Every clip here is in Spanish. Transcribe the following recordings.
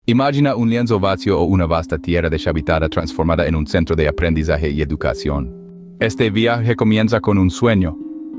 Imagina un lienzo vacío o una vasta tierra deshabitada transformada en un centro de aprendizaje y educación. Este viaje comienza con un sueño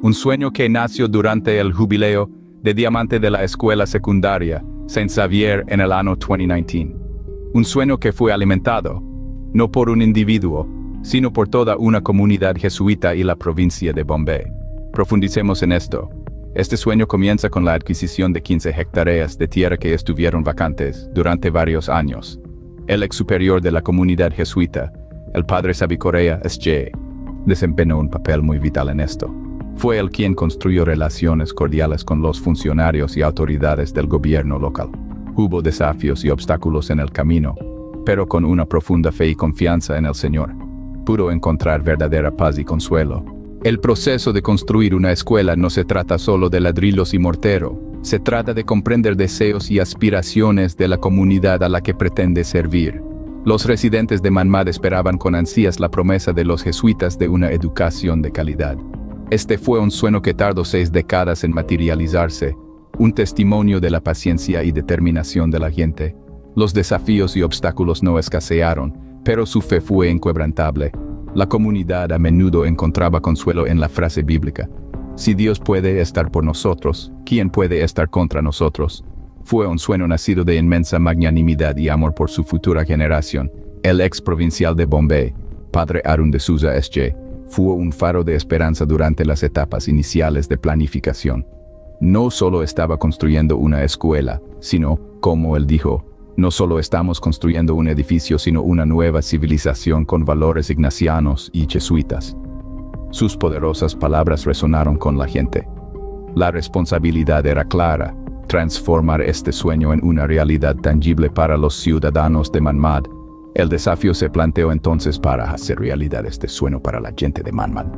que nació durante el jubileo de diamante de la escuela secundaria Saint Xavier en el año 2019. Un sueño que fue alimentado, no por un individuo, sino por toda una comunidad jesuita y la provincia de Bombay. Profundicemos en esto. Este sueño comienza con la adquisición de 15 hectáreas de tierra que estuvieron vacantes durante varios años. El ex superior de la comunidad jesuita, el padre Sabi Correa S.J., desempeñó un papel muy vital en esto. Fue él quien construyó relaciones cordiales con los funcionarios y autoridades del gobierno local. Hubo desafíos y obstáculos en el camino, pero con una profunda fe y confianza en el Señor, pudo encontrar verdadera paz y consuelo. El proceso de construir una escuela no se trata solo de ladrillos y mortero, se trata de comprender deseos y aspiraciones de la comunidad a la que pretende servir. Los residentes de Manmad esperaban con ansias la promesa de los jesuitas de una educación de calidad. Este fue un sueño que tardó 6 décadas en materializarse, un testimonio de la paciencia y determinación de la gente. Los desafíos y obstáculos no escasearon, pero su fe fue inquebrantable. La comunidad a menudo encontraba consuelo en la frase bíblica: si Dios puede estar por nosotros, ¿quién puede estar contra nosotros? Fue un sueño nacido de inmensa magnanimidad y amor por su futura generación. El ex provincial de Bombay, padre Arun de Souza S.J., fue un faro de esperanza durante las etapas iniciales de planificación. No solo estaba construyendo una escuela, sino, como él dijo, no solo estamos construyendo un edificio, sino una nueva civilización con valores ignacianos y jesuitas. Sus poderosas palabras resonaron con la gente. La responsabilidad era clara: transformar este sueño en una realidad tangible para los ciudadanos de Manmad. El desafío se planteó entonces para hacer realidad este sueño para la gente de Manmad.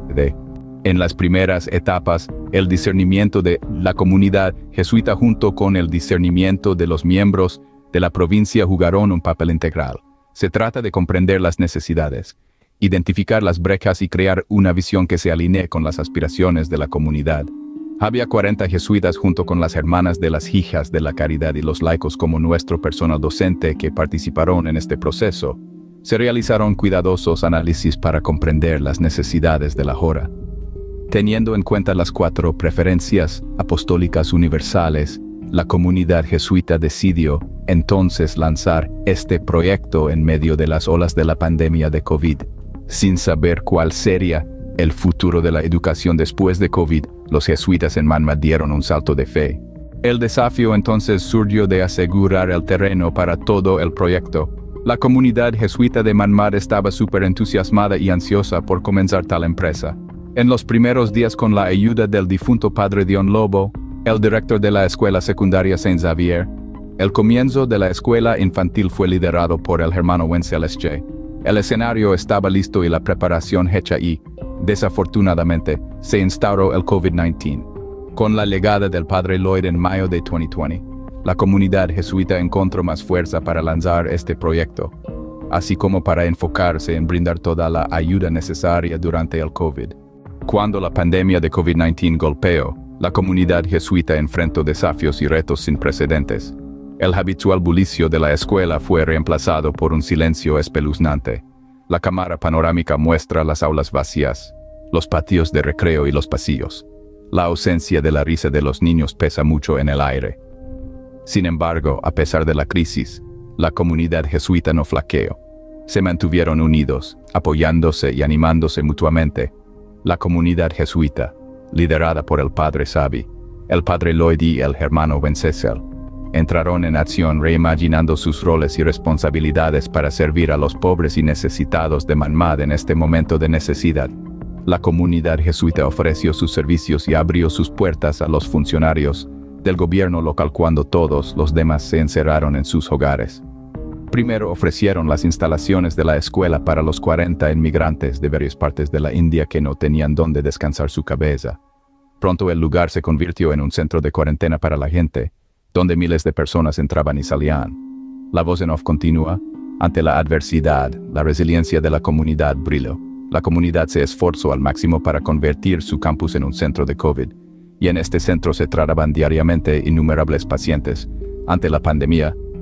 En las primeras etapas, el discernimiento de la comunidad jesuita junto con el discernimiento de los miembros de la provincia jugaron un papel integral. Se trata de comprender las necesidades, identificar las brechas y crear una visión que se alinee con las aspiraciones de la comunidad. Había 40 jesuitas junto con las hermanas de las Hijas de la Caridad y los laicos como nuestro personal docente que participaron en este proceso. Se realizaron cuidadosos análisis para comprender las necesidades de la Jora. Teniendo en cuenta las 4 preferencias apostólicas universales, la comunidad jesuita decidió entonces lanzar este proyecto en medio de las olas de la pandemia de COVID. Sin saber cuál sería el futuro de la educación después de COVID, los jesuitas en Manmad dieron un salto de fe. El desafío entonces surgió de asegurar el terreno para todo el proyecto. La comunidad jesuita de Manmad estaba súper entusiasmada y ansiosa por comenzar tal empresa. En los primeros días, con la ayuda del difunto padre Dion Lobo, el director de la escuela secundaria Saint Xavier, el comienzo de la escuela infantil fue liderado por el hermano Wenzel S.J. El escenario estaba listo y la preparación hecha y, desafortunadamente, se instauró el COVID-19. Con la llegada del padre Lloyd en mayo de 2020, la comunidad jesuita encontró más fuerza para lanzar este proyecto, así como para enfocarse en brindar toda la ayuda necesaria durante el COVID. Cuando la pandemia de COVID-19 golpeó, la comunidad jesuita enfrentó desafíos y retos sin precedentes. El habitual bullicio de la escuela fue reemplazado por un silencio espeluznante. La cámara panorámica muestra las aulas vacías, los patios de recreo y los pasillos. La ausencia de la risa de los niños pesa mucho en el aire. Sin embargo, a pesar de la crisis, la comunidad jesuita no flaqueó. Se mantuvieron unidos, apoyándose y animándose mutuamente. La comunidad jesuita, liderada por el padre Sabi, el padre Lloyd y el hermano Wenceslao, entraron en acción reimaginando sus roles y responsabilidades para servir a los pobres y necesitados de Manmad en este momento de necesidad. La comunidad jesuita ofreció sus servicios y abrió sus puertas a los funcionarios del gobierno local cuando todos los demás se encerraron en sus hogares. Primero ofrecieron las instalaciones de la escuela para los 40 inmigrantes de varias partes de la India que no tenían dónde descansar su cabeza. Pronto el lugar se convirtió en un centro de cuarentena para la gente, donde miles de personas entraban y salían. La voz en off continúa: ante la adversidad, la resiliencia de la comunidad brilló. La comunidad se esforzó al máximo para convertir su campus en un centro de COVID, y en este centro se trataban diariamente innumerables pacientes. Ante la pandemia,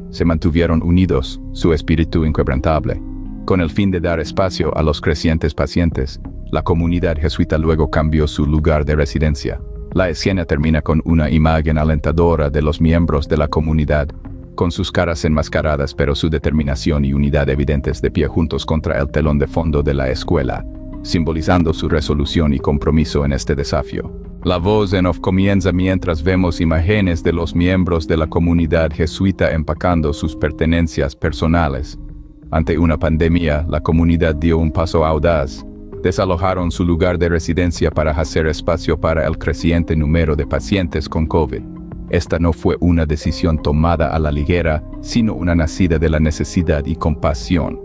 se mantuvieron unidos, su espíritu inquebrantable. Con el fin de dar espacio a los crecientes pacientes, la comunidad jesuita luego cambió su lugar de residencia. La escena termina con una imagen alentadora de los miembros de la comunidad, con sus caras enmascaradas pero su determinación y unidad evidentes de pie juntos contra el telón de fondo de la escuela, simbolizando su resolución y compromiso en este desafío. La voz en off comienza mientras vemos imágenes de los miembros de la comunidad jesuita empacando sus pertenencias personales. Ante una pandemia, la comunidad dio un paso audaz. Desalojaron su lugar de residencia para hacer espacio para el creciente número de pacientes con COVID. Esta no fue una decisión tomada a la ligera, sino una nacida de la necesidad y compasión.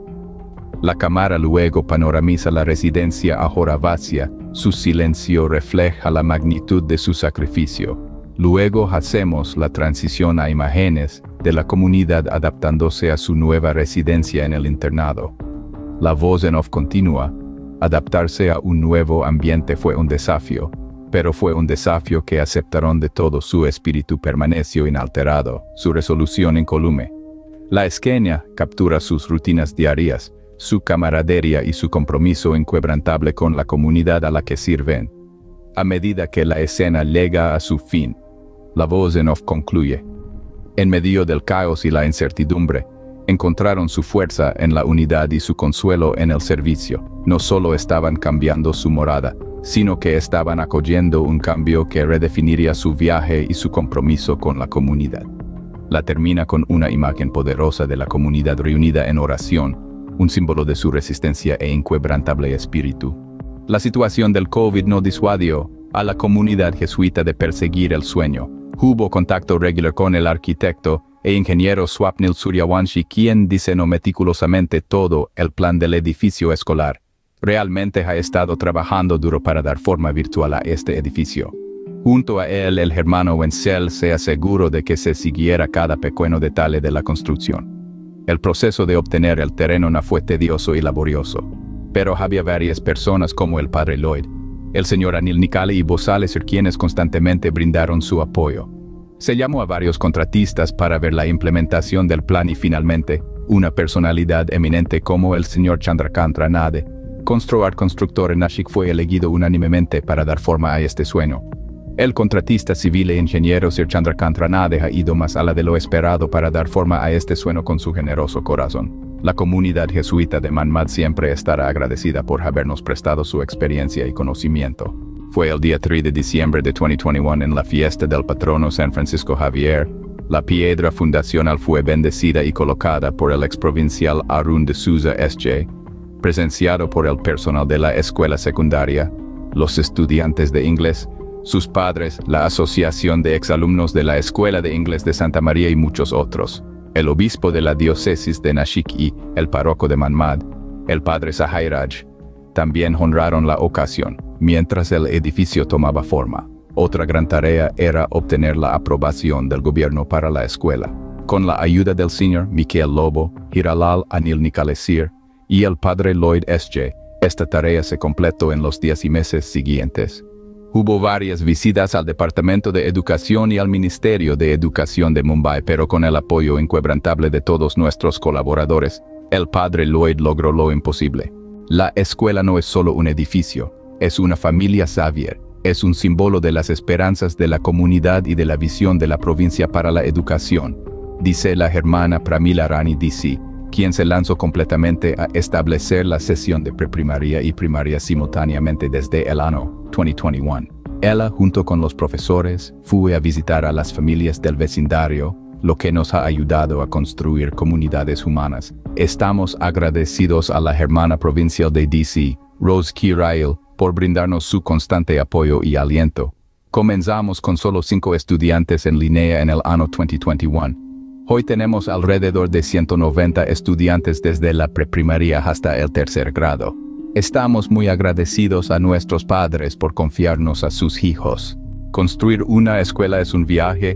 La cámara luego panoramiza la residencia ahora vacía, su silencio refleja la magnitud de su sacrificio. Luego hacemos la transición a imágenes de la comunidad adaptándose a su nueva residencia en el internado. La voz en off continúa. Adaptarse a un nuevo ambiente fue un desafío, pero fue un desafío que aceptaron de todo. Su espíritu permaneció inalterado, su resolución incolume. La escena captura sus rutinas diarias, su camaradería y su compromiso inquebrantable con la comunidad a la que sirven. A medida que la escena llega a su fin, la voz en off concluye. En medio del caos y la incertidumbre, encontraron su fuerza en la unidad y su consuelo en el servicio. No solo estaban cambiando su morada, sino que estaban acogiendo un cambio que redefiniría su viaje y su compromiso con la comunidad. La termina con una imagen poderosa de la comunidad reunida en oración, un símbolo de su resistencia e inquebrantable espíritu. La situación del COVID no disuadió a la comunidad jesuita de perseguir el sueño. Hubo contacto regular con el arquitecto e ingeniero Swapnil Suryawanshi, quien diseñó meticulosamente todo el plan del edificio escolar. Realmente ha estado trabajando duro para dar forma virtual a este edificio. Junto a él, el hermano Wenzel se aseguró de que se siguiera cada pequeño detalle de la construcción. El proceso de obtener el terreno no fue tedioso y laborioso, pero había varias personas como el padre Lloyd, el señor Anil Nicali y Bozales quienes constantemente brindaron su apoyo. Se llamó a varios contratistas para ver la implementación del plan y finalmente, una personalidad eminente como el señor Chandrakant Ranade, constructor en Nashik, fue elegido unánimemente para dar forma a este sueño. El contratista civil e ingeniero Sir Chandrakant Ranade ha ido más allá de lo esperado para dar forma a este sueño con su generoso corazón. La comunidad jesuita de Manmad siempre estará agradecida por habernos prestado su experiencia y conocimiento. Fue el día 3 de diciembre de 2021 en la fiesta del patrono San Francisco Javier. La piedra fundacional fue bendecida y colocada por el exprovincial Arun de Souza S.J., presenciado por el personal de la escuela secundaria, los estudiantes de inglés, sus padres, la asociación de exalumnos de la Escuela de Inglés de Santa María y muchos otros, el obispo de la diócesis de Nashik y el párroco de Manmad, el padre Sahairaj, también honraron la ocasión, mientras el edificio tomaba forma. Otra gran tarea era obtener la aprobación del gobierno para la escuela. Con la ayuda del señor Michael Lobo, Hiralal Anil Nikalesir y el padre Lloyd S.J., esta tarea se completó en los días y meses siguientes. Hubo varias visitas al Departamento de Educación y al Ministerio de Educación de Mumbai, pero con el apoyo inquebrantable de todos nuestros colaboradores, el padre Lloyd logró lo imposible. La escuela no es solo un edificio, es una familia Xavier, es un símbolo de las esperanzas de la comunidad y de la visión de la provincia para la educación, dice la hermana Pramila Rani DC, quien se lanzó completamente a establecer la sesión de preprimaria y primaria simultáneamente desde el año 2021. Ella, junto con los profesores, fue a visitar a las familias del vecindario, lo que nos ha ayudado a construir comunidades humanas. Estamos agradecidos a la hermana provincial de DC, Rose Kirail, por brindarnos su constante apoyo y aliento. Comenzamos con solo 5 estudiantes en línea en el año 2021. Hoy tenemos alrededor de 190 estudiantes desde la preprimaria hasta el 3er grado. Estamos muy agradecidos a nuestros padres por confiarnos a sus hijos. Construir una escuela es un viaje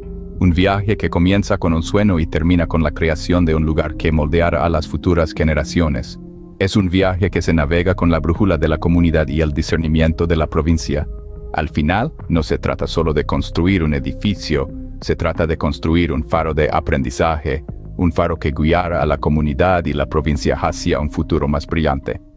que comienza con un sueño y termina con la creación de un lugar que moldeará a las futuras generaciones. Es un viaje que se navega con la brújula de la comunidad y el discernimiento de la provincia. Al final, no se trata solo de construir un edificio, se trata de construir un faro de aprendizaje, un faro que guiara a la comunidad y la provincia hacia un futuro más brillante.